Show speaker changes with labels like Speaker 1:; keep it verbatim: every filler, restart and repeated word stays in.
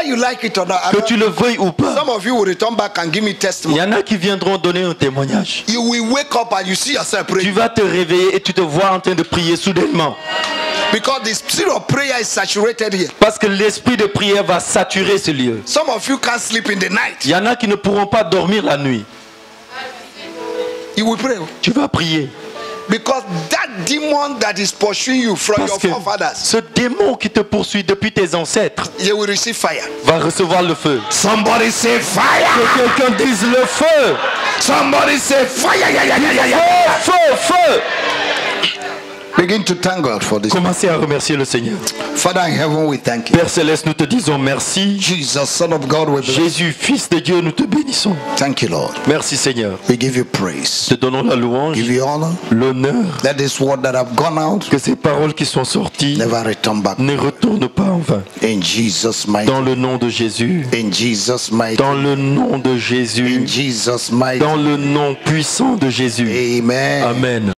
Speaker 1: Whether you like it or not,
Speaker 2: Que tu le veuilles ou pas.
Speaker 1: some of you will return back and give me
Speaker 2: Il
Speaker 1: testimony.
Speaker 2: y en a qui viendront donner un témoignage.
Speaker 1: You will wake up and you see yourself
Speaker 2: Tu
Speaker 1: praying.
Speaker 2: vas te réveiller et tu te vois en train de prier soudainement.
Speaker 1: Because the spirit of prayer is saturated here.
Speaker 2: Parce que l'esprit de prière va saturer ce lieu.
Speaker 1: Some of you can't sleep in the night.
Speaker 2: Il y en a qui ne pourront pas dormir la nuit.
Speaker 1: You will pray.
Speaker 2: Tu vas prier.
Speaker 1: Because that demon that is pursuing you from
Speaker 2: Parce
Speaker 1: your
Speaker 2: que
Speaker 1: forefathers,
Speaker 2: ce démon qui te poursuit depuis tes ancêtres
Speaker 1: you will receive fire.
Speaker 2: va recevoir le feu.
Speaker 1: Somebody say fire.
Speaker 2: Que quelqu'un dise le feu.
Speaker 1: Somebody say fire. Yeah, yeah, yeah, yeah, yeah.
Speaker 2: Feu, feu, feu.
Speaker 1: Begin to thank God for this.
Speaker 2: Commencez à remercier le Seigneur.
Speaker 1: Father in heaven, we thank you.
Speaker 2: Père Céleste, nous te disons merci.
Speaker 1: Jesus, Son of God, we bless.
Speaker 2: Jésus, Fils de Dieu, nous te bénissons.
Speaker 1: Thank you, Lord.
Speaker 2: Merci Seigneur.
Speaker 1: We give you praise.
Speaker 2: Te donnons la louange,
Speaker 1: Give you honor.
Speaker 2: l'honneur.
Speaker 1: Let this word that have gone out
Speaker 2: Que ces paroles qui sont sorties
Speaker 1: never return back.
Speaker 2: ne retournent pas en vain.
Speaker 1: In Jesus' mighty
Speaker 2: Dans le nom de Jésus.
Speaker 1: In Jesus' mighty
Speaker 2: Dans le nom de
Speaker 1: In
Speaker 2: Jésus.
Speaker 1: Jesus' mighty
Speaker 2: Dans le nom puissant de Jésus.
Speaker 1: Amen.
Speaker 2: Amen.